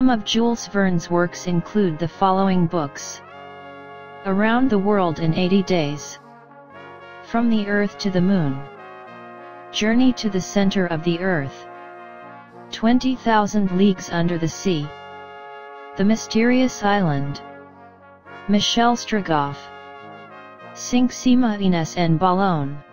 Some of Jules Verne's works include the following books: Around the World in 80 Days, From the Earth to the Moon, Journey to the Center of the Earth, 20,000 Leagues Under the Sea, The Mysterious Island, Michel Strogoff, Cinq Semaines en Ballon.